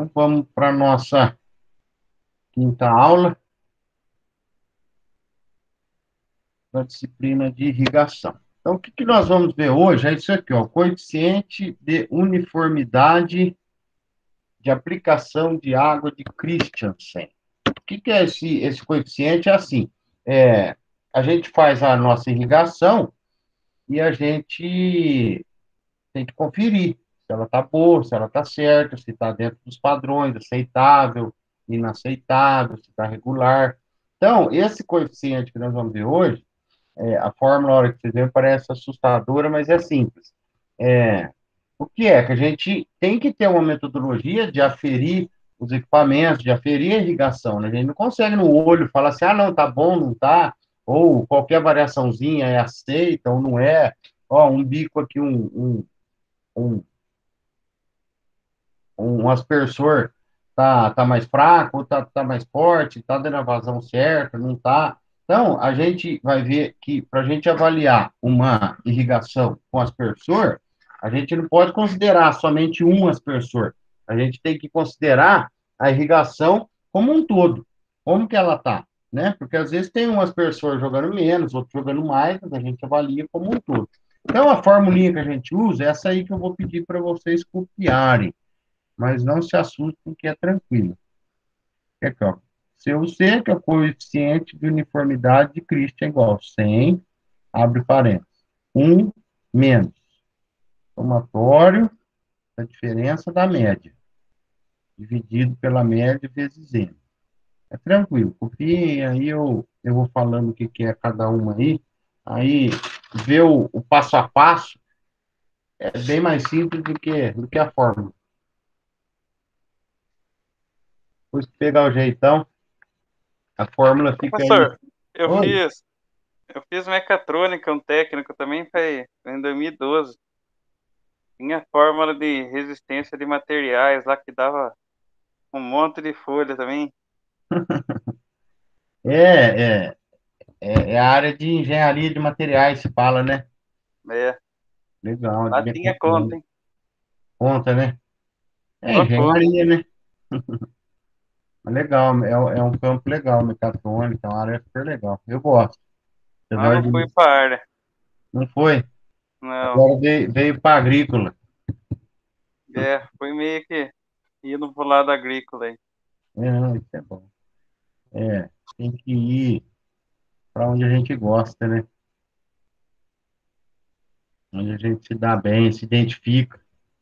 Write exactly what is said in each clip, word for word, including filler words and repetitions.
Então, vamos para a nossa quinta aula da disciplina de irrigação. Então, o que, que nós vamos ver hoje é isso aqui, ó, coeficiente de uniformidade de aplicação de água de Christiansen. O que, que é esse, esse coeficiente? É assim, é, a gente faz a nossa irrigação e a gente tem que conferir se ela está boa, se ela está certa, se está dentro dos padrões, aceitável, inaceitável, se está regular. Então, esse coeficiente que nós vamos ver hoje, é, a fórmula, na hora que vocês verem, parece assustadora, mas é simples. É, o que é? Que a gente tem que ter uma metodologia de aferir os equipamentos, de aferir a irrigação, né? A gente não consegue no olho falar assim, ah, não, tá bom, não tá, ou qualquer variaçãozinha é aceita ou não é. Ó, um bico aqui, um, um, um um aspersor tá, tá mais fraco, ou tá, tá mais forte, tá dando a vazão certa, não tá. Então, a gente vai ver que para a gente avaliar uma irrigação com aspersor, a gente não pode considerar somente um aspersor. A gente tem que considerar a irrigação como um todo. Como que ela tá, né? Porque às vezes tem um aspersor jogando menos, outro jogando mais, mas a gente avalia como um todo. Então, a formulinha que a gente usa é essa aí que eu vou pedir para vocês copiarem, mas não se assustem que é tranquilo. É aqui, ó. C U C, que é o coeficiente de uniformidade de Christian, é igual a cem, abre parênteses, um menos somatório da diferença da média, dividido pela média vezes N. É tranquilo, copiem, aí eu, eu vou falando o que, que é cada uma aí, aí ver o, o passo a passo é bem mais simples do que, do que a fórmula. Depois que pegar o jeitão, a fórmula fica aí. Professor, eu Oi? fiz, eu fiz mecatrônica, um técnico também foi em dois mil e doze. Tinha fórmula de resistência de materiais lá que dava um monte de folha também. É, é, é, é a área de engenharia de materiais, se fala, né? É, Legal, de lá tinha conta, mecatrônica. hein? Conta, né? É Só conta. engenharia, né? Legal, é, é um campo legal, mecatrônica, é uma área super legal. Eu gosto. Mas Apesar não de. fui para área. Não foi? Não. Agora veio, veio para agrícola. É, foi meio que indo pro lado agrícola aí. É, isso é bom. É, tem que ir para onde a gente gosta, né? Onde a gente se dá bem, se identifica.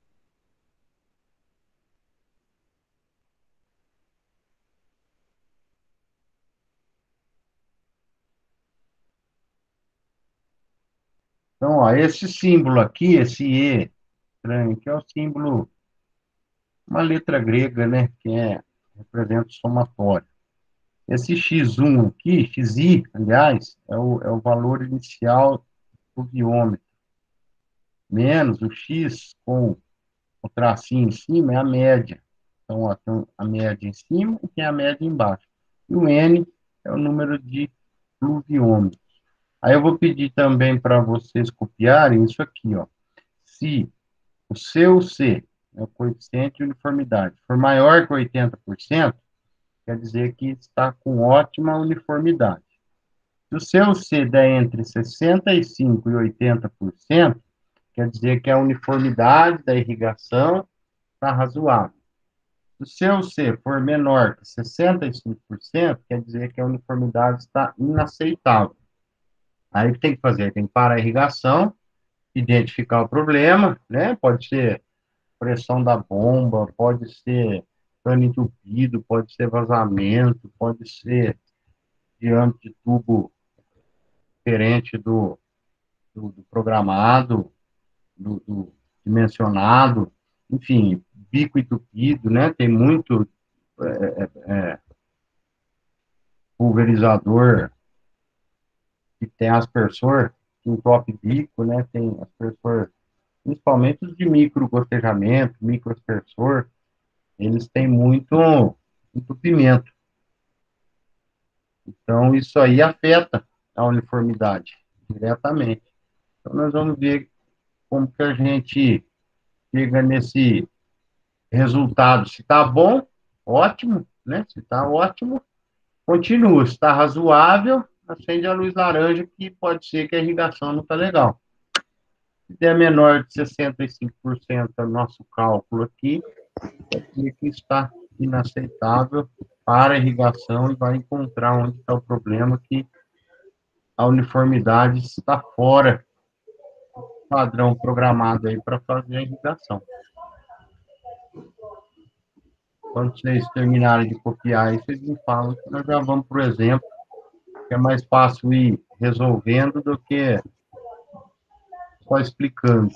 Então, ó, esse símbolo aqui, esse E, estranho, que é o símbolo, uma letra grega, né? Que é, representa o somatório. Esse x um aqui, xi, aliás, é o, é o valor inicial do biômetro, menos o x com o tracinho em cima é a média. Então, ó, tem a média em cima e tem a média embaixo. E o n é o número de pluviômetros. Aí eu vou pedir também para vocês copiarem isso aqui, ó. Se o seu C, é o coeficiente de uniformidade, for maior que oitenta por cento, quer dizer que está com ótima uniformidade. Se o seu C der entre sessenta e cinco por cento e oitenta por cento, quer dizer que a uniformidade da irrigação está razoável. Se o seu C for menor que sessenta e cinco por cento, quer dizer que a uniformidade está inaceitável. Aí o que tem que fazer? Tem que parar a irrigação, identificar o problema, né? Pode ser pressão da bomba, pode ser cano entupido, pode ser vazamento, pode ser diâmetro de tubo diferente do, do, do programado, do, do, dimensionado, enfim, bico entupido, né? Tem muito é, é, pulverizador que tem aspersor, que entope bico, né? Tem aspersor, principalmente os de micro gotejamento, micro aspersor, eles têm muito entupimento. Então, isso aí afeta a uniformidade diretamente. Então, nós vamos ver como que a gente chega nesse, resultado, se está bom, ótimo, né? Se está ótimo, continua. Se está razoável, acende a luz laranja, que pode ser que a irrigação não está legal. Se der menor de sessenta e cinco por cento do nosso cálculo aqui, pode ser que está inaceitável para a irrigação e vai encontrar onde está o problema, que a uniformidade está fora do padrão programado aí para fazer a irrigação. Quando vocês terminarem de copiar aí, vocês me falam que nós já vamos para o exemplo, que é mais fácil ir resolvendo do que só explicando.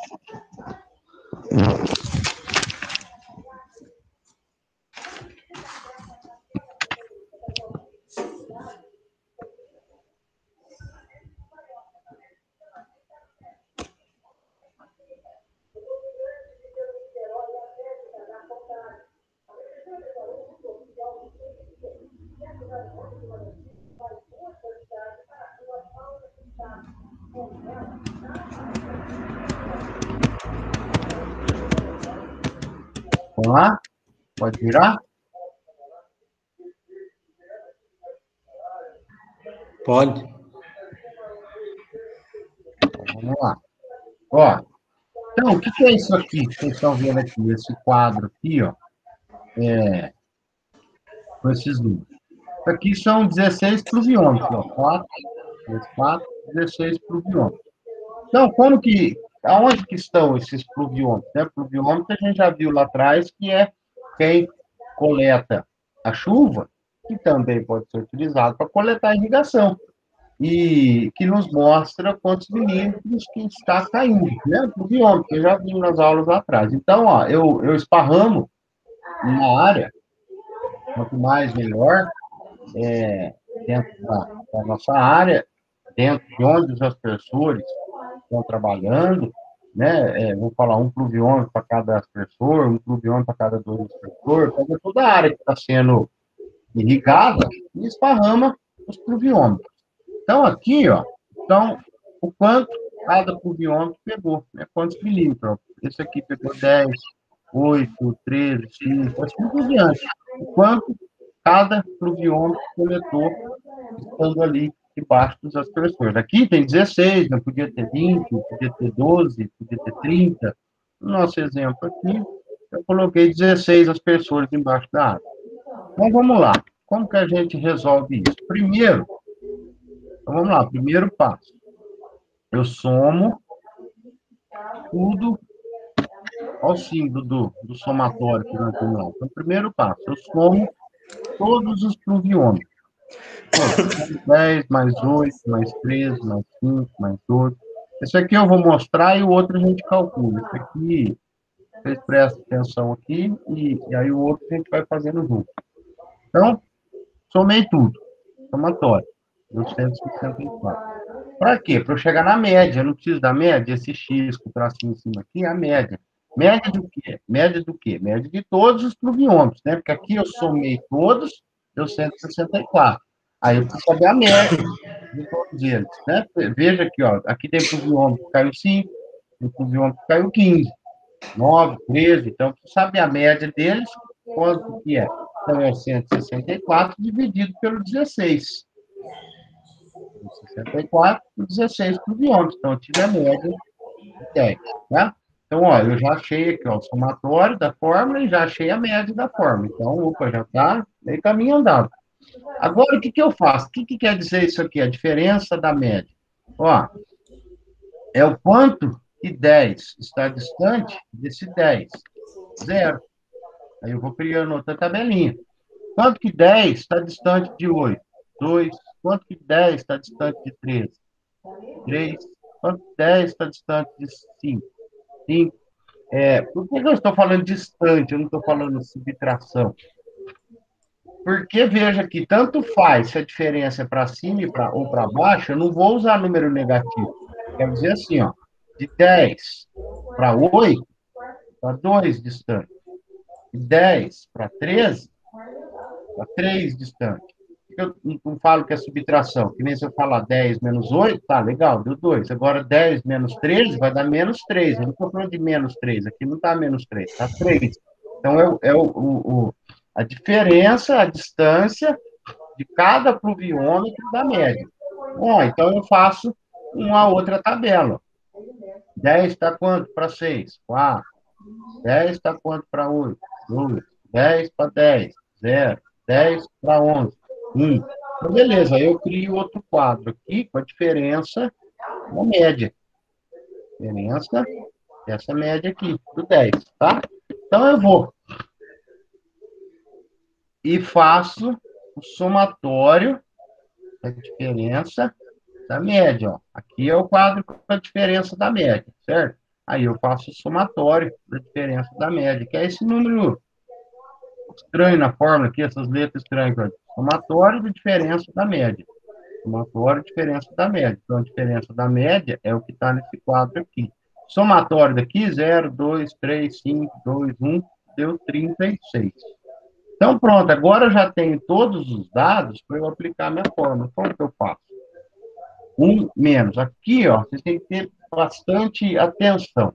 Vamos lá? Pode virar? Pode. Então, vamos lá. Ó, então, o que que é isso aqui que vocês estão vendo aqui? Esse quadro aqui, ó, é, com esses números. Isso aqui são dezesseis pluviômetros, ó, quatro, três, quatro, dezesseis pluviômetros. Então, como que, aonde que estão esses pluviômetros? Né? Pluviômetro a gente já viu lá atrás, que é quem coleta a chuva, que também pode ser utilizado para coletar a irrigação, e que nos mostra quantos milímetros que está caindo, né? O pluviômetro, que eu já vi nas aulas lá atrás. Então, ó, eu, eu esparramo uma área, quanto mais melhor, é, dentro da, da nossa área, dentro de onde os aspersores estão trabalhando, né? É, vou falar um pluviômetro para cada aspersor, um pluviômetro para cada dois aspersores, pega toda a área que está sendo irrigada e esparrama os pluviômetros. Então, aqui, ó, então, o quanto cada pluviômetro pegou, né? Quantos milímetros? Ó. Esse aqui pegou dez, oito, treze, cinco, assim por diante. O quanto cada pluviômetro coletou estando ali debaixo dos aspersores. Aqui tem dezesseis, não podia ter vinte, podia ter doze, podia ter trinta. No nosso exemplo aqui, eu coloquei dezesseis aspersores embaixo da água. Então, vamos lá. Como que a gente resolve isso? Primeiro, então vamos lá, primeiro passo. Eu somo tudo ao símbolo do, do somatório que nós temos lá. Então, primeiro passo, eu somo todos os pluviômetros. dez, mais oito, mais treze, mais cinco, mais doze. Esse aqui eu vou mostrar e o outro a gente calcula. Esse aqui, vocês prestem atenção aqui e, e aí o outro a gente vai fazendo junto. Então, somei tudo. Somatório. duzentos e sessenta e quatro. Para quê? Para eu chegar na média. Eu não preciso da média. Esse X com o tracinho em cima aqui é a média. Média do quê? Média do quê? Média de todos os pluviômetros, né? Porque aqui eu somei todos, deu cento e sessenta e quatro. Aí eu preciso saber a média de todos eles, né? Veja aqui, ó. Aqui tem pluviômetro que caiu cinco, tem pluviômetro que caiu quinze, nove, treze. Então, eu preciso saber a média deles, quanto que é. Então, é cento e sessenta e quatro dividido pelo dezesseis. sessenta e quatro por dezesseis pluviômetros. Então, eu tive a média de dez, né? Então, ó, eu já achei aqui, ó, o somatório da fórmula e já achei a média da fórmula. Então, opa, já está meio caminho andado. Agora, o que, que eu faço? O que, que quer dizer isso aqui? A diferença da média. Ó, é o quanto que dez está distante desse dez. Zero. Aí eu vou criando outra tabelinha. Quanto que dez está distante de oito? dois. Quanto que dez está distante de treze? três. Quanto que dez está distante de cinco? cinco. É, por que eu estou falando distante? Eu não estou falando subtração. Porque, veja que tanto faz se a diferença é para cima e pra, ou para baixo, eu não vou usar número negativo. Quer dizer assim, ó, de dez para oito, está dois distante. De dez para treze, está três distante. Eu não falo que é subtração, que nem se eu falar dez menos oito, tá, legal, deu dois. Agora dez menos treze vai dar menos três. Eu não estou falando de menos três, aqui não está menos três, está três. Então, é, o, é o, o, a diferença, a distância de cada pluviômetro da média. Bom, então eu faço uma outra tabela. dez está quanto para seis? quatro. dez está quanto para oito? dois. dez para dez? zero. dez para onze? um. Então, beleza, aí eu crio outro quadro aqui com a diferença da média. Diferença dessa média aqui, do dez, tá? Então, eu vou e faço o somatório da diferença da média, ó. Aqui é o quadro com a diferença da média, certo? Aí eu faço o somatório da diferença da média, que é esse número estranho na fórmula aqui, essas letras estranhas. Somatório da diferença da média. Somatório diferença da média. Então, a diferença da média é o que está nesse quadro aqui. Somatório daqui, zero, dois, três, cinco, dois, um, deu trinta e seis. Então, pronto, agora eu já tenho todos os dados para eu aplicar minha fórmula. Como que eu faço? Um menos. Aqui, ó, vocês têm que ter bastante atenção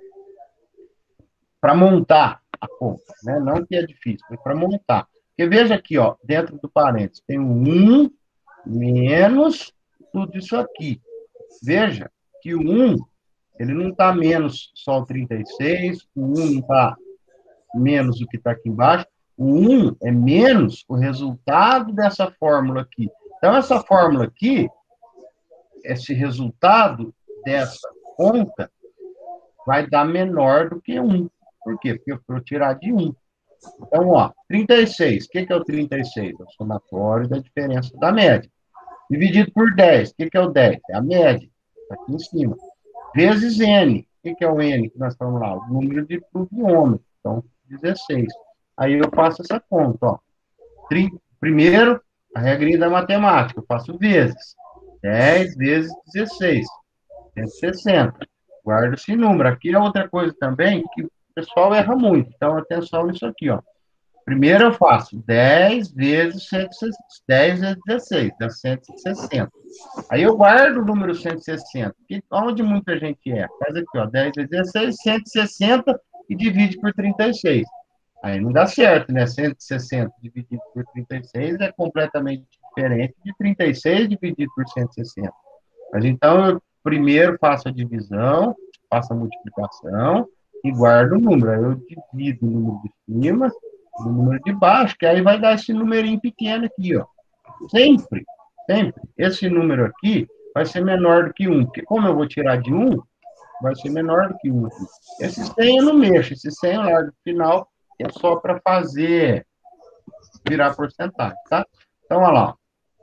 para montar a conta, né? Não que é difícil, mas para montar. Porque veja aqui, ó, dentro do parênteses, tem um um menos tudo isso aqui. Veja que o um, ele não está menos só o trinta e seis, o um não está menos o que está aqui embaixo, o um é menos o resultado dessa fórmula aqui. Então, essa fórmula aqui, esse resultado dessa conta, vai dar menor do que um. Por quê? Porque eu vou tirar de um. Então, ó, trinta e seis. O que é o trinta e seis? É o somatório da diferença da média. Dividido por dez. O que é o dez? É a média. Está aqui em cima. Vezes N. O que é o N que nós estamos lá? O número de pluviômetros. Então, dezesseis. Aí eu faço essa conta, ó. Primeiro, a regrinha da matemática. Eu faço vezes. dez vezes dezesseis. cento e sessenta. Guarda esse número. Aqui é outra coisa também que o pessoal erra muito. Então, atenção nisso aqui, ó. Primeiro eu faço dez vezes cento e sessenta, dez vezes dezesseis, dá cento e sessenta. Aí eu guardo o número cento e sessenta, que onde muita gente é. Faz aqui, ó, dez vezes dezesseis, cento e sessenta e divide por trinta e seis. Aí não dá certo, né? cento e sessenta dividido por trinta e seis é completamente diferente de trinta e seis dividido por cento e sessenta. Mas então eu primeiro faço a divisão, faço a multiplicação e guardo o número. Aí eu divido o número de cima do número de baixo, que aí vai dar esse numerinho pequeno aqui, ó. Sempre, sempre. Esse número aqui vai ser menor do que um, porque como eu vou tirar de um, vai ser menor do que um aqui. Esse cem eu não mexo, esse cem eu largo no final, é só para fazer virar porcentagem, tá? Então, olha lá,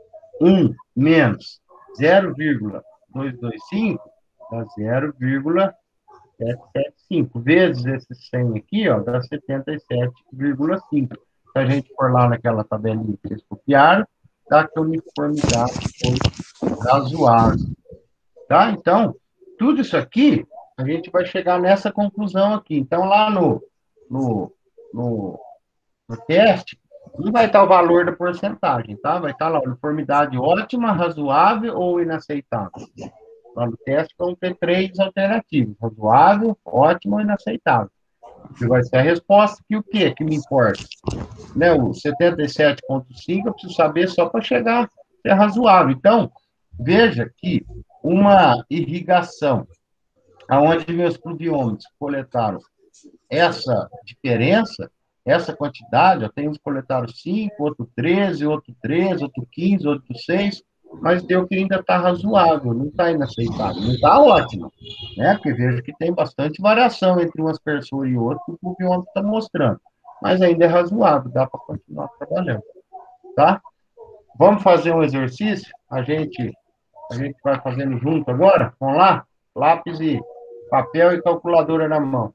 um menos zero vírgula duzentos e vinte e cinco dá zero vírgula setecentos e setenta e cinco. Vezes esse cem aqui, ó, dá setenta e sete vírgula cinco. Se a gente for lá naquela tabelinha que vocês copiaram, dá que a uniformidade foi razoável. Tá? Então, tudo isso aqui, a gente vai chegar nessa conclusão aqui. Então, lá no, no, no, no teste, não vai estar o valor da porcentagem, tá? Vai estar lá, uniformidade ótima, razoável ou inaceitável. Lá no teste vão ter três alternativas: razoável, ótimo ou inaceitável. Que vai ser a resposta, que o quê que me importa? Né, o setenta e sete vírgula cinco eu preciso saber só para chegar se é razoável. Então, veja que uma irrigação, aonde meus pluviômetros coletaram essa diferença, essa quantidade, ó, tem uns que coletaram cinco, outro treze, outro treze, outro quinze, outro seis, mas deu que ainda está razoável, não está inaceitável, não está ótimo, né? Porque vejo que tem bastante variação entre umas pessoas e outras, que o pluviômetro está mostrando, mas ainda é razoável, dá para continuar trabalhando, tá? Vamos fazer um exercício? A gente, a gente vai fazendo junto agora? Vamos lá? Lápis e papel e calculadora na mão.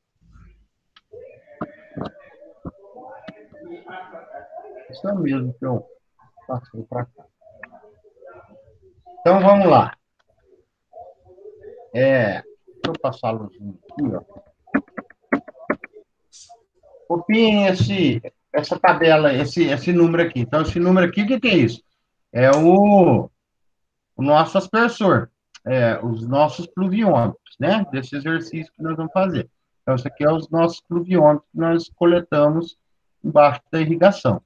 Isso é mesmo que eu passei para cá. Então, vamos lá. É, deixa eu passar a luzinha aqui, ó. Copiem esse, essa tabela, esse, esse número aqui. Então, esse número aqui, o que, que é isso? É o, o nosso aspersor, é, os nossos pluviômetros, né? Desse exercício que nós vamos fazer. Então, isso aqui é os nossos pluviômetros que nós coletamos embaixo da irrigação.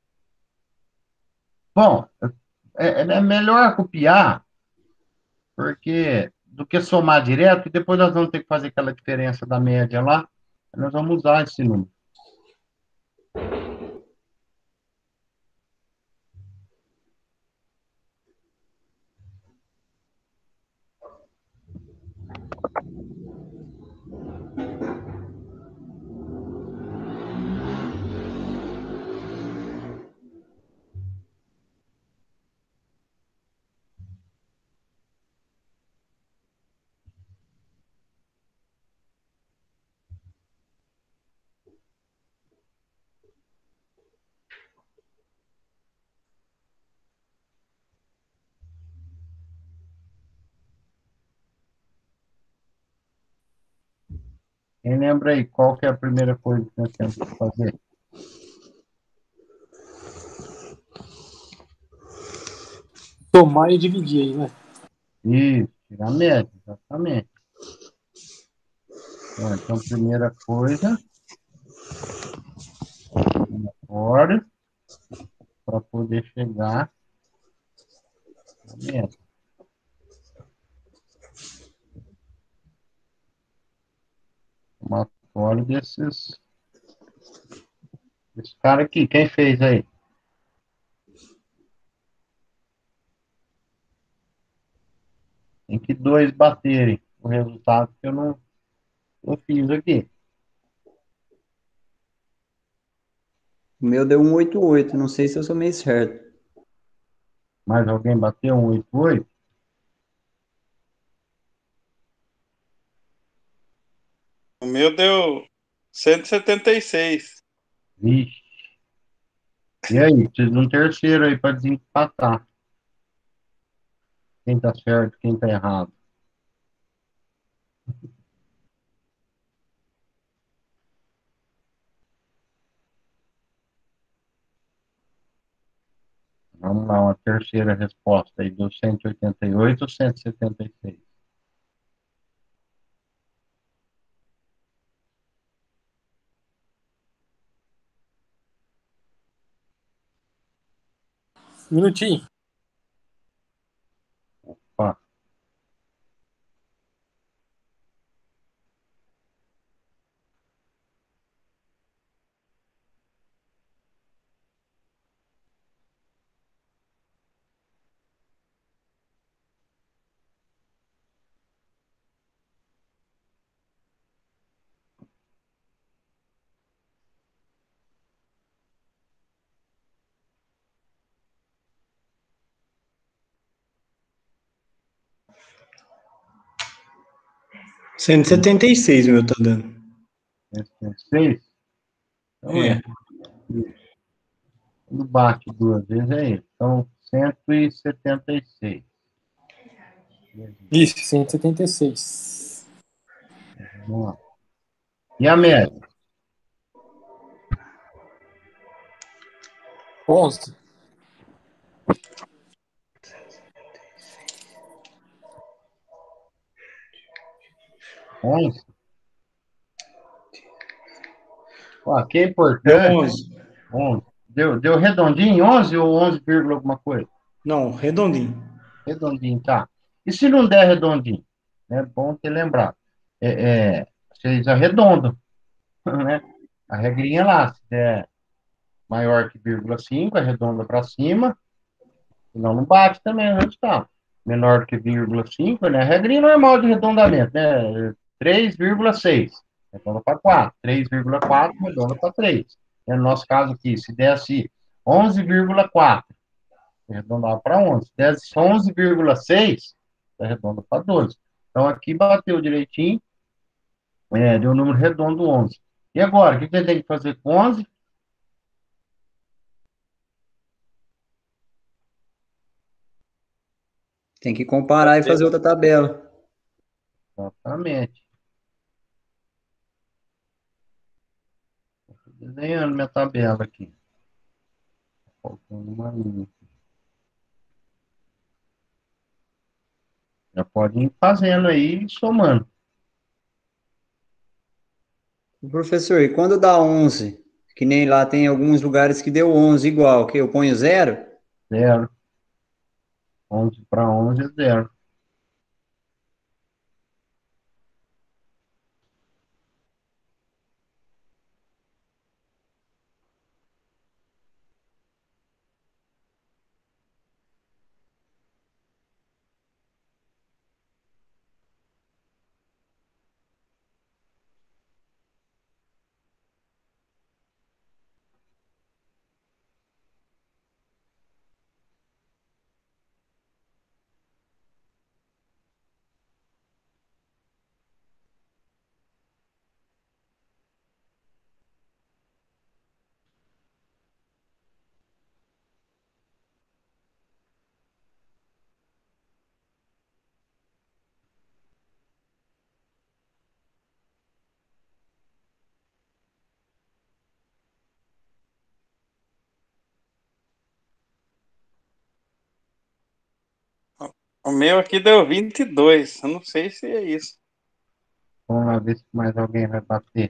Bom, é, é melhor copiar porque do que somar direto, e depois nós vamos ter que fazer aquela diferença da média lá, nós vamos usar esse número. Quem lembra aí qual que é a primeira coisa que nós temos que fazer? Somar e dividir aí, né? Isso, tirar a média, exatamente. Bom, então, primeira coisa, fora para poder chegar na média. Somatório desses, desse cara aqui. Quem fez aí? Tem que dois baterem o resultado que eu não eu fiz aqui. O meu deu um oito oito, não sei se eu sou meio certo. Mais alguém bateu um oito oito? O meu deu cento e setenta e seis. Vixe. E aí, precisa de um terceiro aí para desempatar. Quem tá certo, quem tá errado. Vamos lá, uma terceira resposta aí, deu cento e oitenta e oito ou cento e setenta e seis? Minutinho. Ó, cento e setenta e seis o meu tá dando. cento e setenta e seis? Então É. é. Isso. Quando bate duas vezes é isso. Então, cento e setenta e seis. Isso, cento e setenta e seis. Vamos lá. E a média? onze. onze? Ó, aqui é Deu importante. onze. onze. Deu, deu redondinho? onze ou onze, vírgula alguma coisa? Não, redondinho. Redondinho, tá. E se não der redondinho? É bom ter lembrado. É, é, vocês arredondam, né? A regrinha lá, se der maior que vírgula cinco, arredonda para cima, senão não bate também o resultado. Menor que vírgula cinco, né? A regrinha normal de arredondamento, né? três vírgula seis, arredonda para quatro. três vírgula quatro, arredonda para três. No nosso caso aqui, se desse onze vírgula quatro, arredondava para onze. Se desse onze vírgula seis, arredonda para doze. Então aqui bateu direitinho, é, deu um número redondo onze. E agora, o que você tem que fazer com onze? Tem que comparar e Bater. fazer outra tabela. Exatamente. Estou desenhando minha tabela aqui. Faltando uma linha. Já pode ir fazendo aí e somando. Professor, e quando dá onze? Que nem lá tem alguns lugares que deu onze igual, que eu ponho zero? Zero. Onze para onze é zero. O meu aqui deu vinte e dois. Eu não sei se é isso. Vamos lá ver se mais alguém vai bater.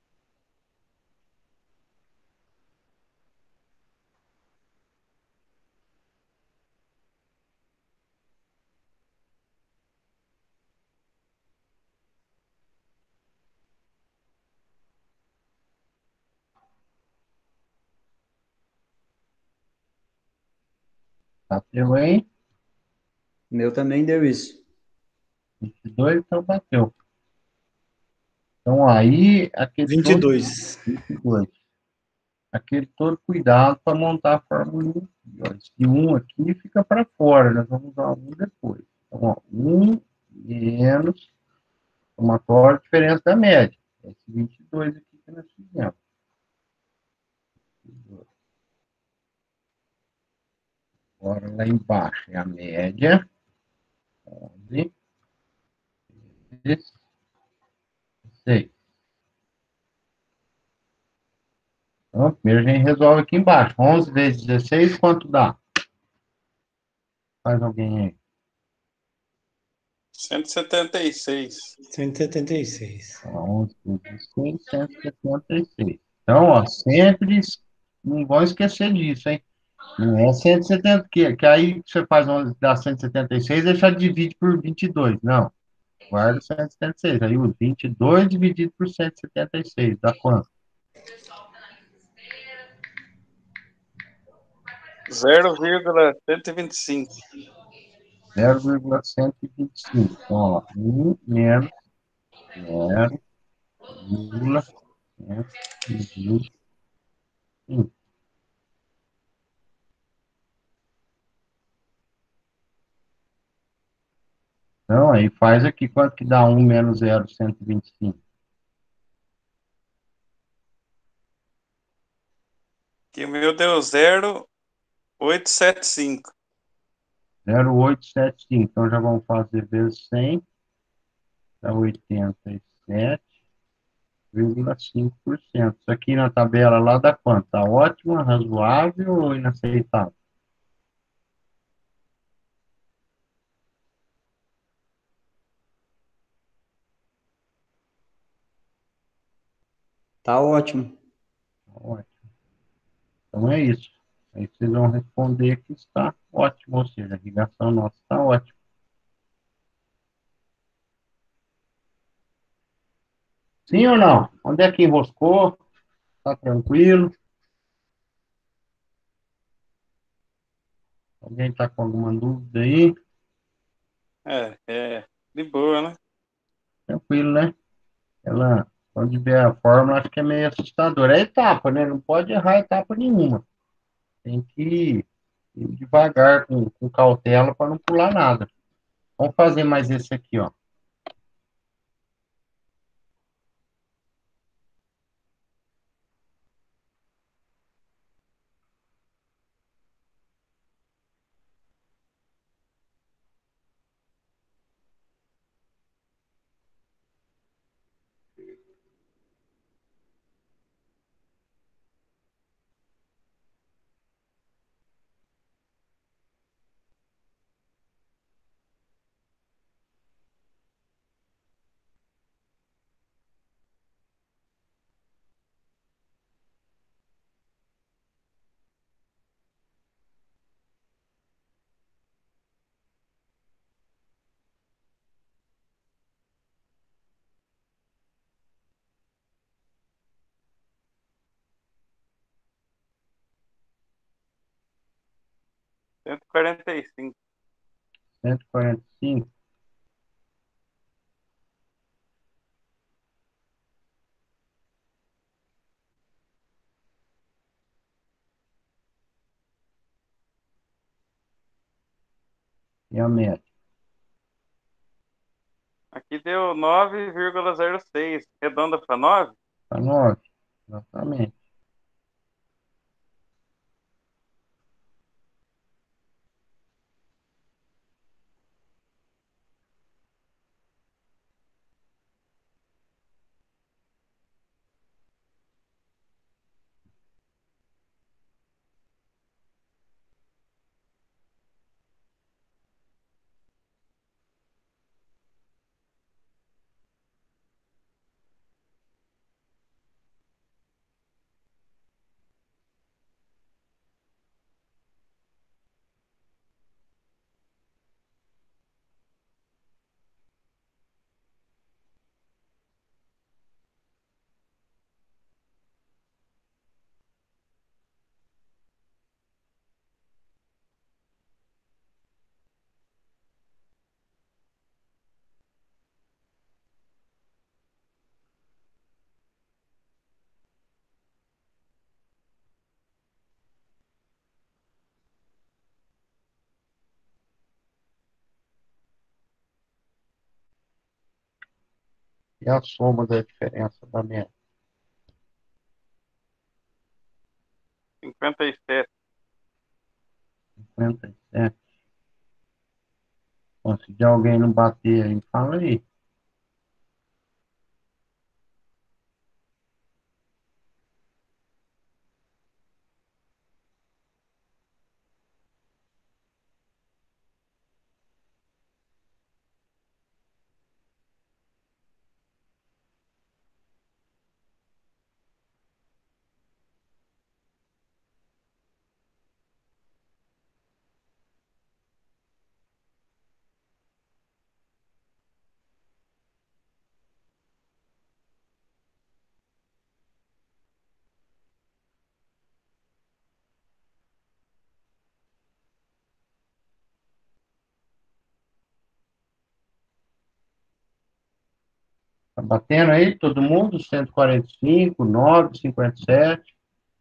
Bateu aí? Meu também deu isso. vinte e dois, então bateu. Então aí, aquele vinte e todo, dois. vinte e dois. Aquele todo cuidado para montar a fórmula um. Ó, esse um aqui fica para fora, nós vamos usar um depois. Então, ó, um menos somatório, diferença da média. Esse vinte e dois aqui que nós fizemos. Agora lá embaixo é a média. onze, dezesseis. Então, primeiro a gente resolve aqui embaixo. onze vezes dezesseis, quanto dá? Faz alguém aí. cento e setenta e seis. cento e setenta e seis. Então, onze vezes dezesseis, cento e setenta e seis. Então, ó, sempre não vão esquecer disso, hein? Não é cento e setenta, que, que aí você faz onze, dá cento e setenta e seis e já divide por vinte e dois. Não, guarda cento e setenta e seis. Aí o vinte e dois dividido por cento e setenta e seis, dá quanto? zero vírgula cento e vinte e cinco. zero vírgula cento e vinte e cinco. Então, ó, um menos zero vírgula cento e vinte e cinco. Então, aí faz aqui quanto que dá um menos zero vírgula cento e vinte e cinco. Que o meu deu zero vírgula oitocentos e setenta e cinco. zero vírgula oitocentos e setenta e cinco. Então, já vamos fazer vezes cem, dá oitenta e sete vírgula cinco por cento. Isso aqui na tabela lá dá quanto? Tá ótimo, razoável ou inaceitável? Tá ótimo. Tá ótimo. Então é isso. Aí vocês vão responder que está ótimo, ou seja, a ligação nossa está ótima. Sim ou não? Onde é que enroscou? Tá tranquilo? Alguém está com alguma dúvida aí? É, é de boa, né? Tranquilo, né? Ela, quando vê a fórmula, acho que é meio assustador. É etapa, né? Não pode errar etapa nenhuma. Tem que ir devagar, com, com cautela, para não pular nada. Vamos fazer mais esse aqui, ó. cento e quarenta e cinco. cento e quarenta e cinco. E a média? Aqui deu nove vírgula zero seis. Redonda para nove? Para nove. Exatamente. E a soma da diferença da média? cinquenta e sete. cinquenta e sete. Bom, se de alguém não bater aí, fala aí. Tá batendo aí todo mundo? cento e quarenta e cinco, nove, cinquenta e sete.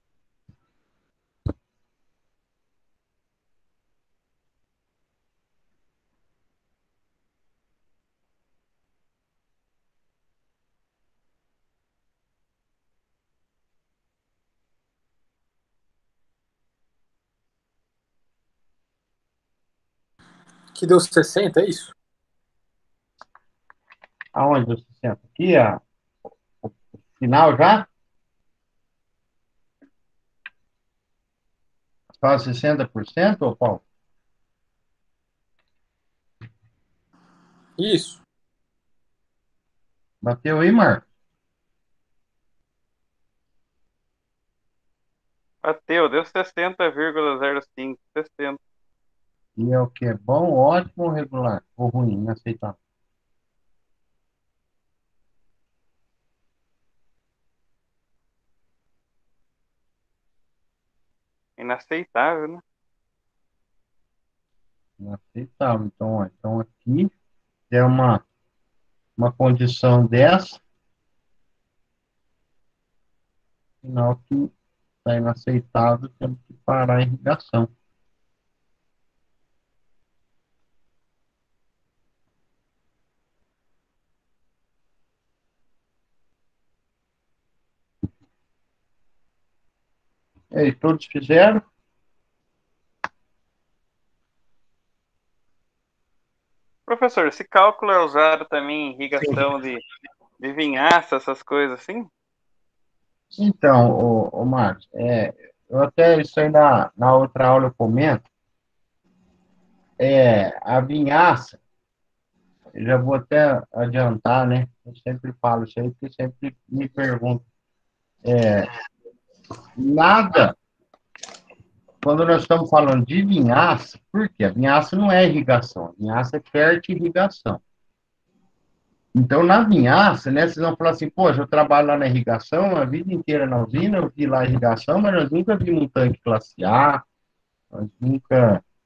Que deu sessenta, é isso? Aonde você senta? Aqui, ó. Final já? Quase sessenta por cento, ô Paulo? Isso. Bateu aí, Marcos? Bateu, deu sessenta vírgula zero cinco. sessenta. E é o que? É bom, ótimo ou regular? Ou ruim, inaceitável? Inaceitável, né? Inaceitável. Então, ó, então aqui é uma, uma condição dessa, sinal que está inaceitável, temos que parar a irrigação. E aí, todos fizeram? Professor, esse cálculo é usado também em irrigação de, de vinhaça, essas coisas assim? Então, o, o Marcos, é, eu até, isso aí na, na outra aula eu comento, é, a vinhaça, eu já vou até adiantar, né? Eu sempre falo isso aí, porque sempre me perguntam. Nada, quando nós estamos falando de vinhaça, por quê? A vinhaça não é irrigação, a vinhaça é fertirrigação. Então, na vinhaça, né, vocês vão falar assim, poxa, eu trabalho lá na irrigação, a vida inteira na usina, eu vi lá a irrigação, mas nós nunca vimos um tanque classe A, nós nunca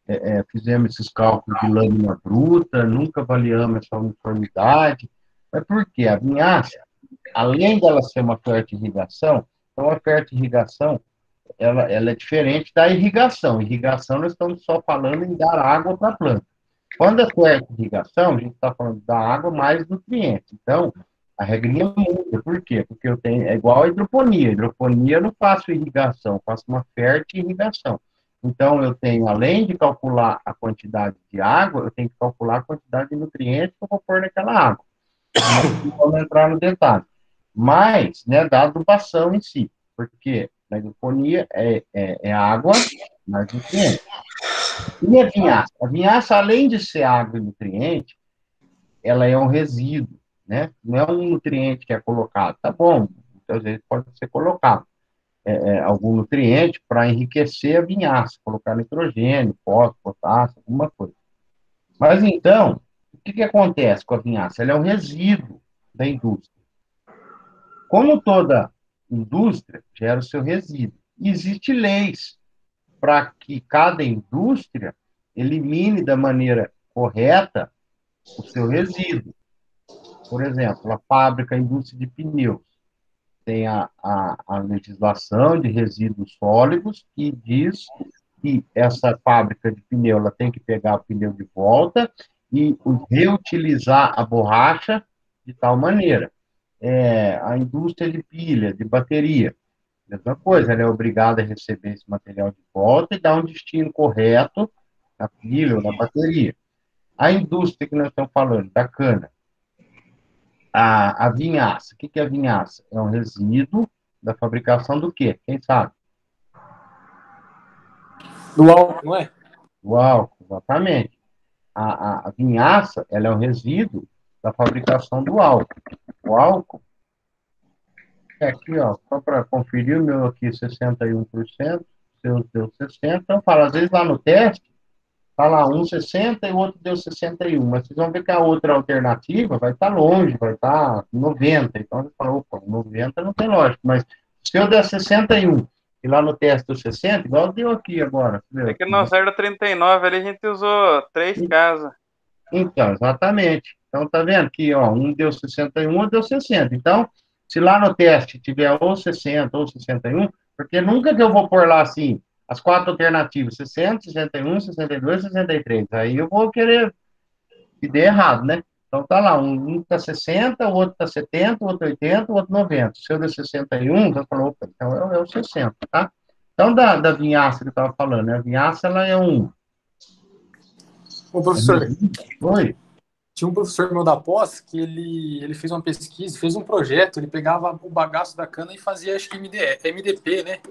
é, é, fizemos esses cálculos de lâmina bruta, nunca avaliamos essa uniformidade. Mas por quê? A vinhaça, além dela ser uma fertirrigação, então a fertirrigação, ela, ela é diferente da irrigação. Irrigação, nós estamos só falando em dar água para a planta. Quando é fertirrigação, a gente está falando da água mais nutrientes. Então, a regrinha muda. Por quê? Porque eu tenho, é igual a hidroponia. Hidroponia eu não faço irrigação, eu faço uma fertirrigação. Então, eu tenho, além de calcular a quantidade de água, eu tenho que calcular a quantidade de nutrientes que eu vou pôr naquela água. Não vamos entrar no detalhe. Mas, né, da adubação em si. Porque na hidroponia é, é, é água mais nutrientes. E a vinhaça? A vinhaça, além de ser água e nutriente, ela é um resíduo, né? Não é um nutriente que é colocado. Tá bom, muitas vezes pode ser colocado é, é, algum nutriente para enriquecer a vinhaça, colocar nitrogênio, fósforo, potássio, alguma coisa. Mas então, o que, que acontece com a vinhaça? Ela é um resíduo da indústria. Como toda indústria gera o seu resíduo, existem leis para que cada indústria elimine da maneira correta o seu resíduo. Por exemplo, a fábrica, a indústria de pneus, tem a, a, a legislação de resíduos sólidos que diz que essa fábrica de pneu ela tem que pegar o pneu de volta e reutilizar a borracha de tal maneira. É, a indústria de pilha, de bateria, mesma coisa, ela é obrigada a receber esse material de volta e dar um destino correto na pilha ou na bateria. A indústria que nós estamos falando, da cana, a, a vinhaça. O que, que é a vinhaça? É um resíduo da fabricação do quê? Quem sabe? Do álcool, não é? Do álcool, exatamente. A, a, a vinhaça, ela é um resíduo da fabricação do álcool. O álcool, é aqui, ó, só para conferir, o meu aqui sessenta e um por cento, o seu deu sessenta por cento. Então, fala, às vezes lá no teste, tá lá um sessenta e o outro deu sessenta e um, mas vocês vão ver que a outra alternativa vai estar longe, vai estar noventa. Então, você fala, opa, noventa não tem lógica, mas se eu der sessenta e um e lá no teste deu sessenta, igual deu aqui agora. É que no zero trinta e nove ali a gente usou três casas. Então, exatamente. Então, tá vendo que, ó, um deu sessenta e um, outro deu sessenta. Então, se lá no teste tiver ou sessenta ou sessenta e um, porque nunca que eu vou pôr lá assim, as quatro alternativas, sessenta, sessenta e um, sessenta e dois, sessenta e três. Aí eu vou querer que dê errado, né? Então tá lá, um tá sessenta, o outro tá setenta, o outro oitenta, o outro noventa. Se eu der sessenta e um, já falou, opa, então é, é o sessenta, tá? Então, da, da vinhaça que eu tava falando, né? A vinhaça, ela é um... Ô, professor, Oi? tinha um professor meu da pós que ele, ele fez uma pesquisa, fez um projeto, ele pegava o bagaço da cana e fazia, acho que M D, M D P, né?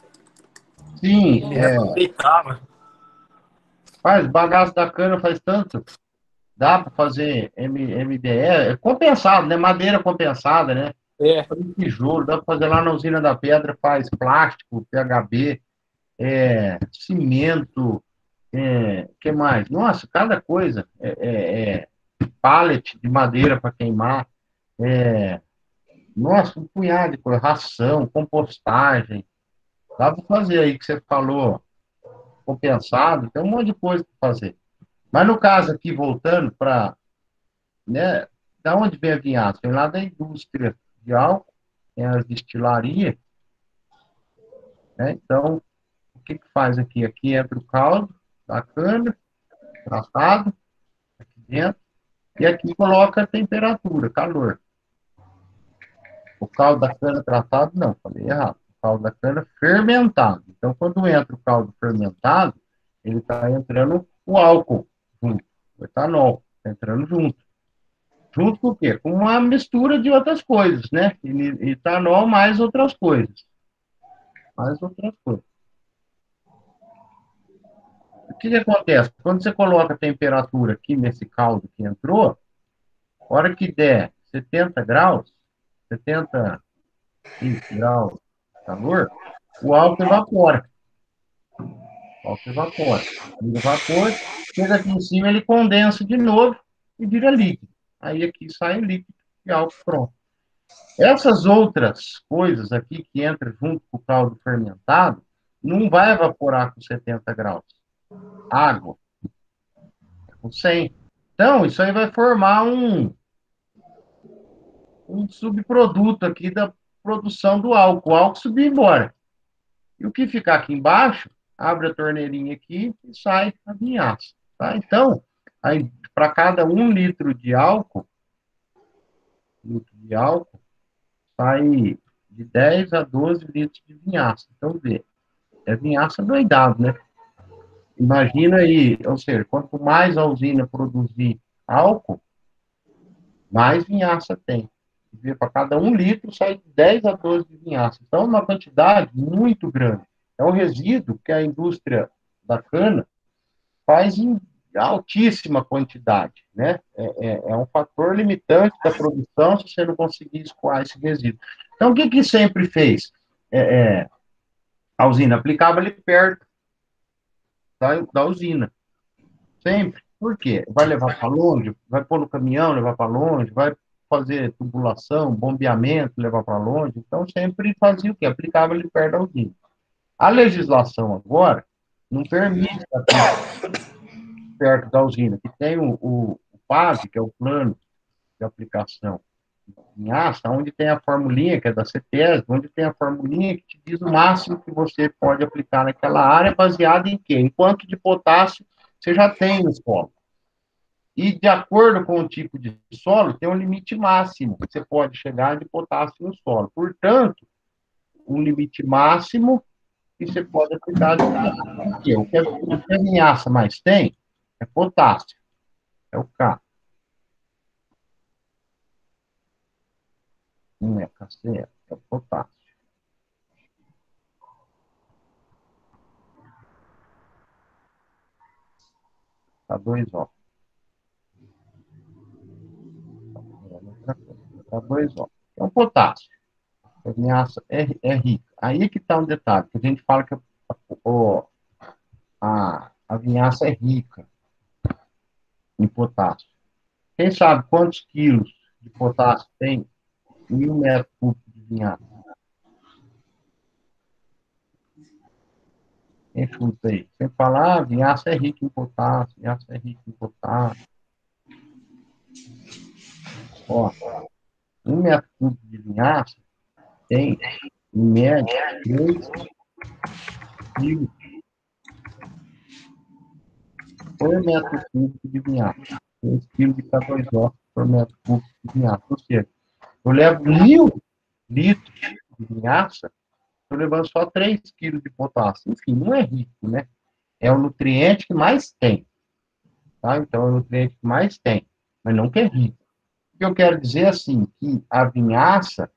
Sim, Ele é... reaproveitava. Faz, bagaço da cana faz tanto. Dá para fazer M, MDE, é compensado, né? Madeira compensada, né? É. Fazer tijolo, dá para fazer lá na usina da pedra, faz plástico, P H B, é, cimento, é, que mais? Nossa, cada coisa. É, é, é pallet de madeira para queimar, é, nossa, um punhado de coisa, ração, compostagem. Dá para fazer aí que você falou, compensado, tem um monte de coisa para fazer. Mas no caso aqui, voltando para, né, da onde vem a vinhaça? Vem lá da indústria de álcool, tem as destilarias, né? Então, o que que faz aqui? Aqui entra o caldo da cana, tratado, aqui dentro, e aqui coloca a temperatura, calor. O caldo da cana tratado, não, falei errado. O caldo da cana fermentado. Então, quando entra o caldo fermentado, ele está entrando o álcool junto, o etanol, está entrando junto. Junto com o quê? Com uma mistura de outras coisas, né? Etanol mais outras coisas. Mais outras coisas. O que que acontece? Quando você coloca a temperatura aqui nesse caldo que entrou, a hora que der setenta graus, setenta graus de calor, o álcool evapora. O álcool evapora. Vira vapor, chega aqui em cima, ele condensa de novo e vira líquido. Aí aqui sai o líquido e álcool pronto. Essas outras coisas aqui que entram junto com o caldo fermentado, não vai evaporar com setenta graus. água, com cem. Então, isso aí vai formar um, um subproduto aqui da produção do álcool. O álcool subir embora. E o que ficar aqui embaixo, abre a torneirinha aqui e sai a vinhaça. Tá? Então, aí, para cada um litro de álcool, litro de álcool, sai de dez a doze litros de vinhaça. Então, vê, é vinhaça doidado, né? Imagina aí, ou seja, quanto mais a usina produzir álcool, mais vinhaça tem. Para cada um litro sai de dez a doze de vinhaça. Então, é uma quantidade muito grande. É um resíduo que a indústria da cana faz em altíssima quantidade, né? É, é, é um fator limitante da produção se você não conseguir escoar esse resíduo. Então, o que que sempre fez? É, é, a usina aplicava ali perto da, da usina. Sempre. Por quê? Vai levar para longe? Vai pôr no caminhão, levar para longe? Vai fazer tubulação, bombeamento, levar para longe? Então, sempre fazia o quê? Aplicava ali perto da usina. A legislação agora não permite aplicar perto da usina, que tem o, o, o P A V, que é o plano de aplicação em asta, onde tem a formulinha, que é da CETESB, onde tem a formulinha que te diz o máximo que você pode aplicar naquela área, baseado em quê? Em quanto de potássio você já tem no solo. E, de acordo com o tipo de solo, tem um limite máximo que você pode chegar de potássio no solo. Portanto, um limite máximo que você pode aplicar de potássio. O que a, o que a vinhaça mais tem é potássio, é o K. Não é K C L, é o potássio. K dois O. K dois O. É o potássio. A vinhaça é, é rica. Aí que está um detalhe, que a gente fala que a, a, a vinhaça é rica em potássio. Quem sabe quantos quilos de potássio tem mil metros cúbicos de vinhaça? Quem chuta aí? Sem falar, ah, vinhaça é rica em potássio, vinhaça é rica em potássio. Ó, um metro cúbico de vinhaça tem, em média, três quilos por metro cúbico de vinhaça. três quilos de K dois O por metro cúbico de vinhaça. Ou seja, eu levo mil litros de vinhaça, estou levando só três quilos de potássio. Enfim, não é rico, né? É o nutriente que mais tem. Tá? Então, é o nutriente que mais tem, mas não que é rico. O que eu quero dizer, assim, que a vinhaça,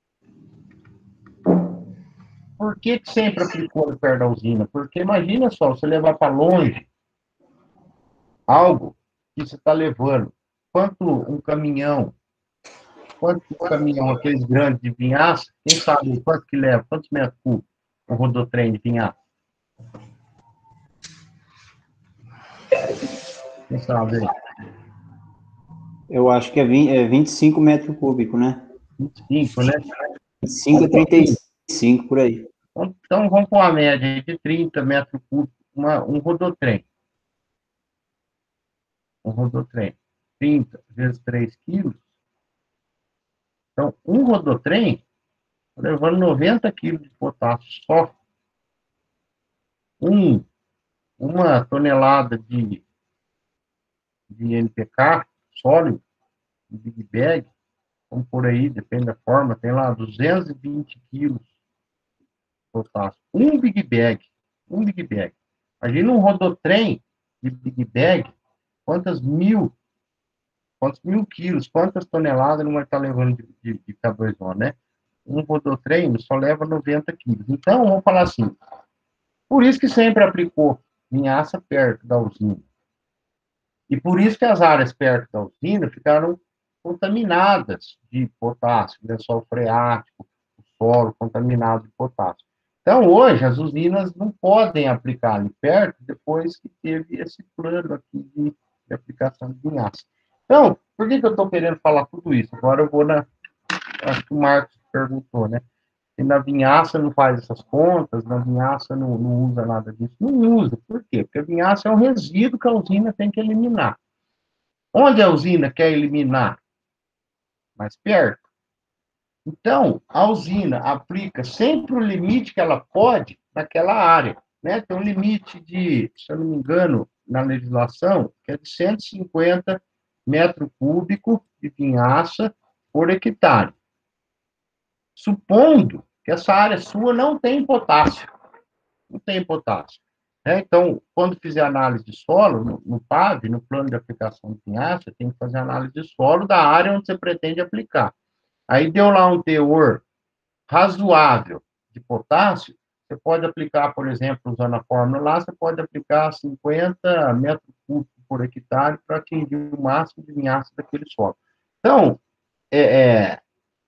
por que, que sempre aplicou perto da usina? Porque imagina só, você levar para longe algo que você está levando. Quanto um caminhão, quanto um caminhão, aqueles grandes de vinhaça, quem sabe quanto que leva, quantos metros cúbicos um rodotrem de vinhaça? Quem sabe aí? Eu acho que é, vinte, é vinte e cinco metros cúbicos, né? vinte e cinco, né? vinte e cinco a trinta e cinco, por aí. Então, vamos pôr uma média de trinta metros cúbicos, uma, um rodotrem. Um rodotrem. trinta vezes três quilos. Então, um rodotrem está levando noventa quilos de potássio só. Um, uma tonelada de, de N P K sólido, de Big Bag, vamos por aí, depende da forma, tem lá duzentos e vinte quilos de potássio. Um Big Bag. Um Big Bag. Imagina um rodotrem de Big Bag, quantas mil, quantos mil quilos, quantas toneladas não vai estar levando de, de, de K dois O, né? Um rodotrem só leva noventa quilos. Então, vamos falar assim, por isso que sempre aplicou vinhaça perto da usina. E por isso que as áreas perto da usina ficaram contaminadas de potássio, lençol freático, o solo contaminado de potássio. Então, hoje, as usinas não podem aplicar ali perto depois que teve esse plano aqui de, de aplicação de vinhaça. Então, por que, que eu estou querendo falar tudo isso? Agora eu vou na... Acho que o Marcos perguntou, né? E na vinhaça não faz essas contas, na vinhaça não, não usa nada disso. Não usa. Por quê? Porque a vinhaça é um resíduo que a usina tem que eliminar. Onde a usina quer eliminar? Mais perto. Então, a usina aplica sempre o limite que ela pode naquela área. Né? Tem um limite de, se eu não me engano, na legislação, que é de cento e cinquenta metros cúbicos de vinhaça por hectare. Supondo que essa área sua não tem potássio. Não tem potássio. Né? Então, quando fizer análise de solo, no, no P A V, no plano de aplicação de vinhaça, tem que fazer análise de solo da área onde você pretende aplicar. Aí deu lá um teor razoável de potássio, você pode aplicar, por exemplo, usando a fórmula lá, você pode aplicar cinquenta metros cúbicos por hectare para atingir o máximo de vinhaça daquele solo. Então, é, é,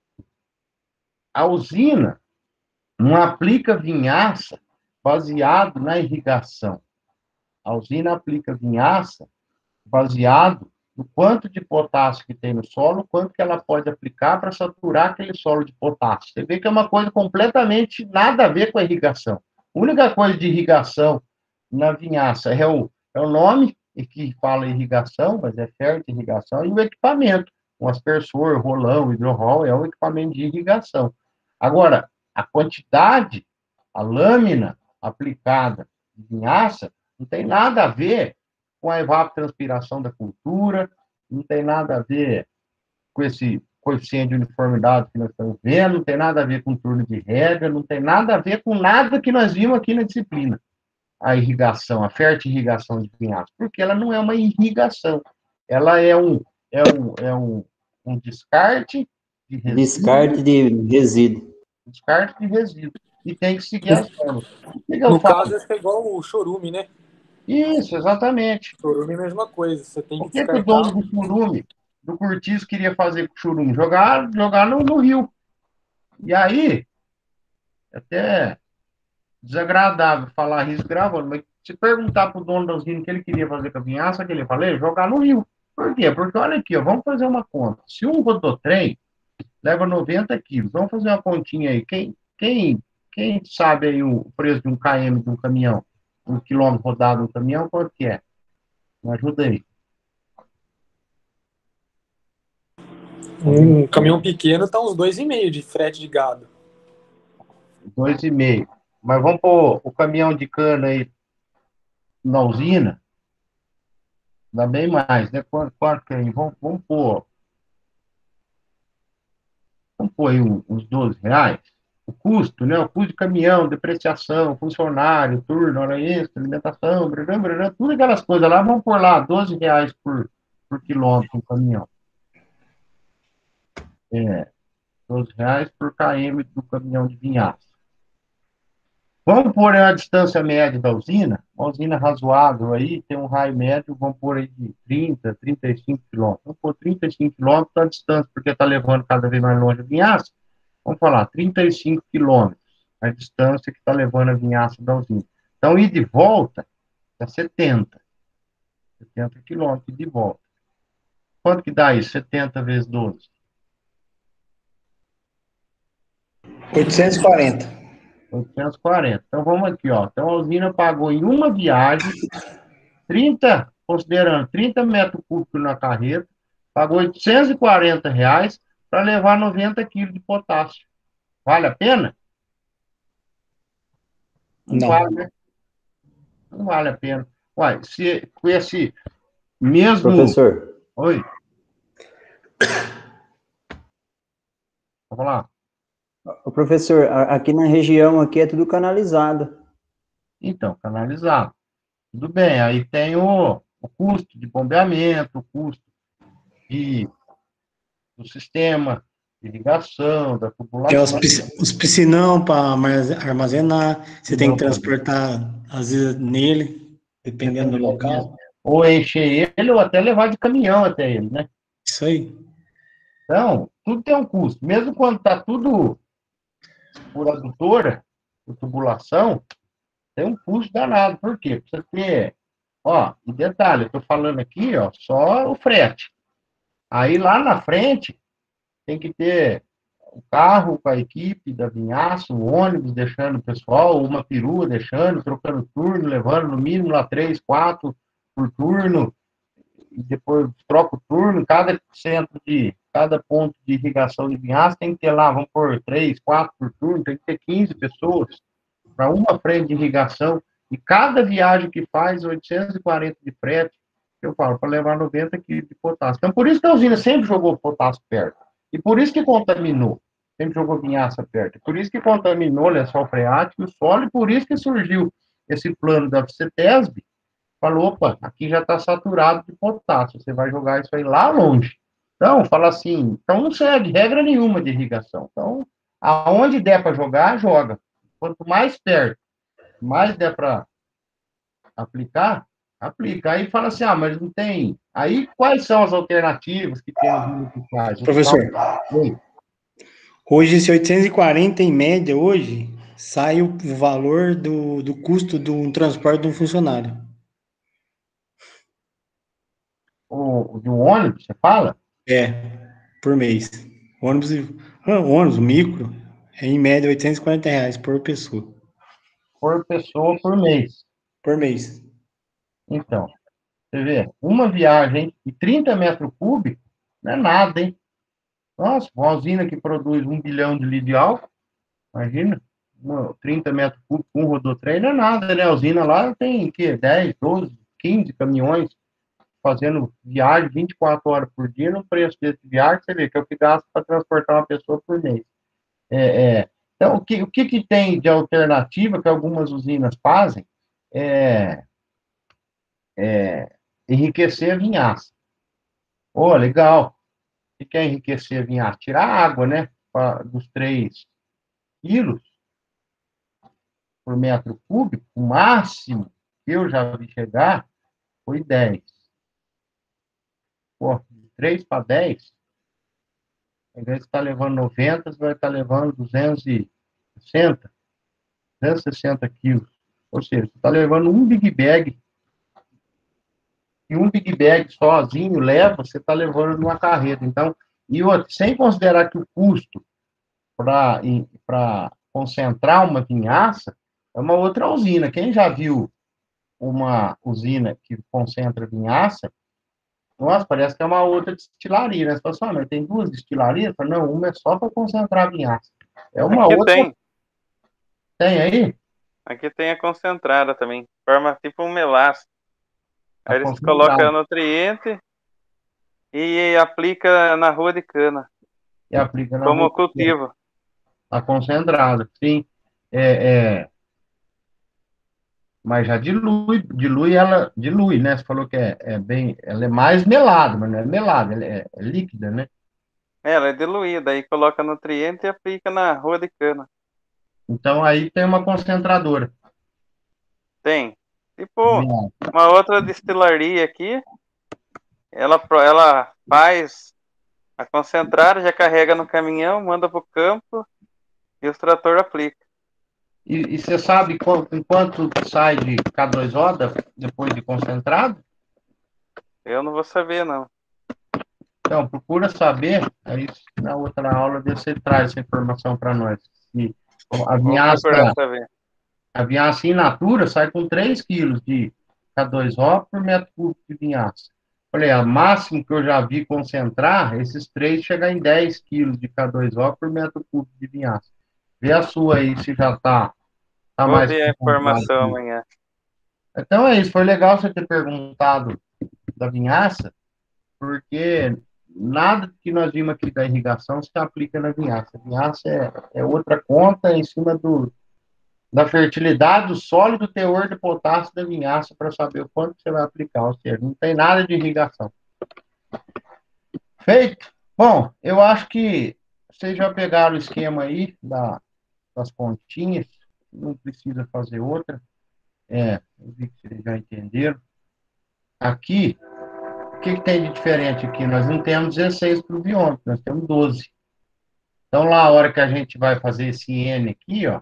a usina não aplica vinhaça baseado na irrigação. A usina aplica vinhaça baseado no quanto de potássio que tem no solo, quanto que ela pode aplicar para saturar aquele solo de potássio. Você vê que é uma coisa completamente nada a ver com a irrigação. A única coisa de irrigação na vinhaça é o, é o nome, que fala irrigação, mas é fertirrigação, e o equipamento. Um aspersor, rolão, hidrorol, é o equipamento de irrigação. Agora, a quantidade, a lâmina aplicada de vinhaça, não tem nada a ver com a evapotranspiração da cultura, não tem nada a ver com esse coeficiente de uniformidade que nós estamos vendo, não tem nada a ver com turno de rega, não tem nada a ver com nada que nós vimos aqui na disciplina. A irrigação, a fertirrigação de vinhaça, porque ela não é uma irrigação, ela é um, é um, é um, um descarte de resíduo. Descarte de resíduo. Descarte de resíduo. E tem que seguir as normas. O que que eu No falo? caso, acho que é igual o chorume, né? Isso, exatamente. Chorume é a mesma coisa. Você tem que Por que, que o descartar. dono do churume, do cortiço, queria fazer com o churume? Jogar, jogar no, no rio. E aí, até desagradável falar isso gravando, mas se perguntar para o dono da usina o que ele queria fazer com a vinhaça, que ele falei, jogar no rio. Por quê? Porque olha aqui, ó, vamos fazer uma conta. Se um rodotrem leva noventa quilos, vamos fazer uma continha aí. Quem, quem, quem sabe aí o preço de um quilômetro de um caminhão? Um quilômetro rodado de um caminhão, quanto que é? Me ajuda aí. Um caminhão pequeno tá uns dois e meio de frete de gado. Dois e meio. Mas vamos pôr o caminhão de cana aí na usina, dá bem mais, né? Quanto, quanto que é? Vamos, vamos pôr, vamos pôr aí uns doze reais. O custo, né? O custo de caminhão, depreciação, funcionário, turno, hora extra, alimentação, blá, blá, blá, tudo aquelas coisas lá, vamos pôr lá doze reais por, por quilômetro um caminhão. É, doze reais por quilômetro do caminhão de vinhaça. Vamos pôr a distância média da usina, uma usina razoável aí, tem um raio médio, vamos pôr aí de trinta, trinta e cinco quilômetros. Vamos pôr trinta e cinco quilômetros a distância, porque está levando cada vez mais longe a vinhaça. Vamos falar, trinta e cinco quilômetros, a distância que está levando a vinhaça da usina. Então, ir de volta é setenta. setenta quilômetros de volta. Quanto que dá isso? setenta vezes doze. oitocentos e quarenta. oitocentos e quarenta. Então, vamos aqui, ó. Então, a usina pagou em uma viagem, trinta, considerando trinta metros cúbicos na carreta, pagou oitocentos e quarenta reais para levar noventa quilos de potássio. Vale a pena? Não, Não. vale, né? Não vale a pena. Uai, se com esse mesmo... Professor, Oi. Vamos lá. o professor, a- aqui na região aqui é tudo canalizado. Então, canalizado. Tudo bem, aí tem o, o custo de bombeamento, o custo de, do sistema de irrigação, da Tem os, tubulação. pisc- os piscinão para armazenar, você tem que transportar, às vezes, nele, dependendo do local. Ou encher ele, ou até levar de caminhão até ele, né? Isso aí. Então, tudo tem um custo. Mesmo quando está tudo por adutora, por tubulação, tem um custo danado. Por quê? Precisa ter... Ó, e detalhe, eu estou falando aqui, ó, só o frete. Aí lá na frente, tem que ter o carro com a equipe da vinhaça, o ônibus deixando o pessoal, uma perua deixando, trocando turno, levando no mínimo lá três, quatro por turno, e depois troca o turno, cada centro de, cada ponto de irrigação de vinhaça tem que ter lá, vamos por três, quatro por turno, tem que ter quinze pessoas para uma frente de irrigação, e cada viagem que faz, oitocentos e quarenta de frete, eu falo, para levar noventa quilos de potássio. Então, por isso que a usina sempre jogou potássio perto. E por isso que contaminou. Sempre jogou vinhaça perto. Por isso que contaminou o lençol freático, o solo, e por isso que surgiu esse plano da CETESB. Falou, opa, aqui já está saturado de potássio, você vai jogar isso aí lá longe. Então, fala assim, então não segue regra nenhuma de irrigação. Então, aonde der para jogar, joga. Quanto mais perto, mais der para aplicar, aplica. Aí fala assim, ah, mas não tem. Aí quais são as alternativas que tem os que faz? Professor, Oi. hoje esse oitocentos e quarenta em média, hoje, sai o valor do, do custo do transporte de um funcionário. O, do ônibus, você fala? É, por mês. Ônibus, ah, ônibus, micro, é em média oitocentos e quarenta reais por pessoa. Por pessoa, por mês. Por mês. Então, você vê, uma viagem de trinta metros cúbicos não é nada, hein? Nossa, uma usina que produz um bilhão de litros de álcool, imagina, uma, trinta metros cúbicos, um rodotrem, não é nada, né? A usina lá tem, que, dez, doze, quinze caminhões fazendo viagem vinte e quatro horas por dia, no preço desse viagem, você vê que é o que gasta para transportar uma pessoa por mês. É, é, então, o que, o que, que tem de alternativa que algumas usinas fazem é, é enriquecer a vinhaça. Pô, legal. O que é enriquecer a vinhaça? Tirar a água, né? Pra, dos três quilos por metro cúbico, o máximo que eu já vi chegar foi dez. Pô, de três para dez, ao invés de estar levando noventa, você vai estar levando duzentos e sessenta, duzentos e sessenta quilos. Ou seja, você está levando um Big Bag, e um Big Bag sozinho leva, você está levando numa carreta. Então, e outro, sem considerar que o custo para concentrar uma vinhaça é uma outra usina. Quem já viu uma usina que concentra vinhaça, nossa, parece que é uma outra destilaria, né? Você fala assim, ah, mas tem duas destilarias? Falo, não, uma é só para concentrar vinhaça. É uma Aqui outra. tem. Tem aí? Aqui tem a concentrada também. Forma tipo um melaço. A Aí eles concentrada. colocam nutriente e aplica na rua de cana. E aplica na Como rua. cultivo. A concentrada, sim. É, é, mas já dilui, dilui ela, dilui, né? Você falou que é, é bem, ela é mais melada, mas não é melada, ela é, é líquida, né? É, ela é diluída, aí coloca nutriente e aplica na rua de cana. Então aí tem uma concentradora. Tem. Tipo, uma outra destilaria aqui, ela, ela faz a concentrada, já carrega no caminhão, manda pro campo e o trator aplica. E, e você sabe quanto, em quanto sai de K dois O depois de concentrado? Eu não vou saber, não. Então, procura saber, aí na outra aula você traz essa informação para nós. E a Vou vinhaça, procurar saber. a vinhaça in natura sai com três quilos de K dois O por metro cúbico de vinhaça. Falei, a máximo que eu já vi concentrar, esses três chega em dez quilos de K dois O por metro cúbico de vinhaça. Vê a sua aí, se já está tá Vou mais ver a concentrado. informação amanhã. Então é isso, foi legal você ter perguntado da vinhaça, porque nada que nós vimos aqui da irrigação se aplica na vinhaça. A vinhaça é, é outra conta em cima do, da fertilidade do solo e do teor de potássio da vinhaça para saber o quanto você vai aplicar. Ou seja, não tem nada de irrigação. Feito? Bom, eu acho que vocês já pegaram o esquema aí da, das pontinhas, não precisa fazer outra. É, eu vi que vocês já entenderam. Aqui, o que, que tem de diferente aqui? Nós não temos dezesseis pluviômetros, nós temos doze. Então, lá, a hora que a gente vai fazer esse N aqui, ó,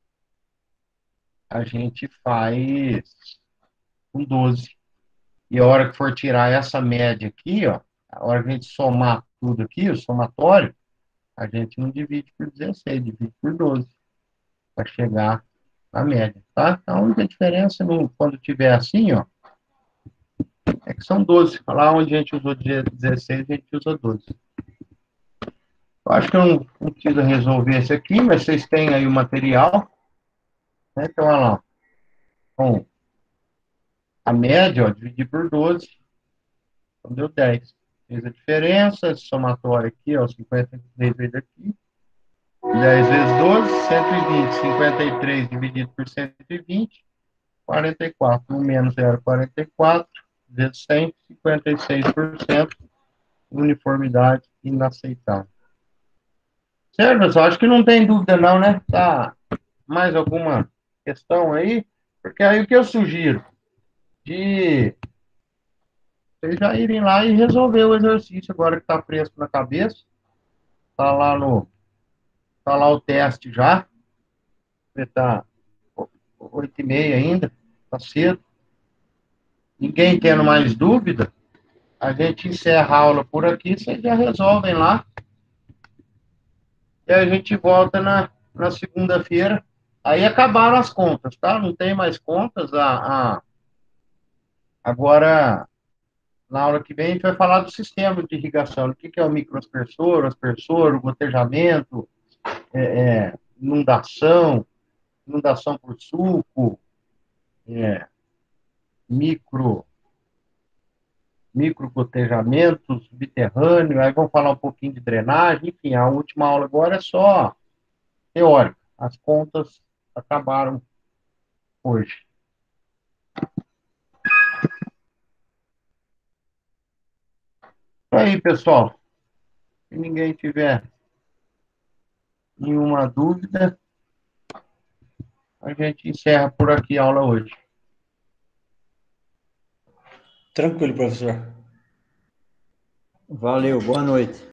a gente faz com doze. E a hora que for tirar essa média aqui, ó, a hora que a gente somar tudo aqui, o somatório, a gente não divide por dezesseis, divide por doze, para chegar na média, tá? A única diferença, no, quando tiver assim, ó, é que são doze. Lá onde a gente usou dezesseis, a gente usa doze. Eu acho que eu não, não preciso resolver esse aqui, mas vocês têm aí o material, né? Então, olha lá, com a média, ó, dividir por doze, então deu dez. Fez a diferença, somatório aqui, ó, cinquenta e três vezes aqui, dez vezes doze, cento e vinte, cinquenta e três dividido por cento e vinte, quarenta e quatro, um menos zero vírgula quarenta e quatro, vezes cem, cinquenta e seis por cento, uniformidade inaceitável. Certo, pessoal? Acho que não tem dúvida não, né? Tá mais alguma questão aí? Porque aí o que eu sugiro? De vocês já irem lá e resolver o exercício agora que está fresco na cabeça. Tá lá no, tá lá o teste já. Você tá oito e meia ainda, tá cedo. Ninguém tendo mais dúvida, a gente encerra a aula por aqui, vocês já resolvem lá. E a gente volta na, na segunda-feira. Aí acabaram as contas, tá? Não tem mais contas. A, a, agora, na aula que vem, a gente vai falar do sistema de irrigação. O que, que é o microaspersor, o aspersor, o gotejamento, é, é, inundação, inundação por suco, é, micro, microgotejamento subterrâneo, aí vamos falar um pouquinho de drenagem, enfim, a última aula agora é só teórica. As contas acabaram hoje. Aí, pessoal, se ninguém tiver nenhuma dúvida, a gente encerra por aqui a aula hoje. Tranquilo, professor. Valeu, boa noite.